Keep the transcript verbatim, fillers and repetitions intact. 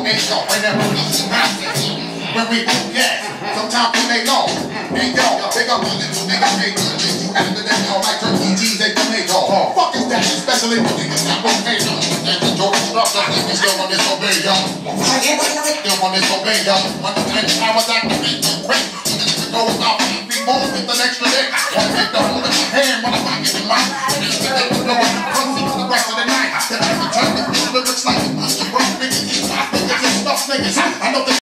Hey, yo, whenever we smash it, when we boot gas, sometimes we lay low. Hey, yo, big up on it, nigga, hey, you after that, all like turkey, cheese, and tomato. Oh, fuck is that, especially when niggas got volcano. And the Jordan structure, niggas still on this obey, yo. Still on this obey, yo. When the ten hours activate, you quick. Go about three more with an extra dick. Wanna make the hole in my hand when I'm in my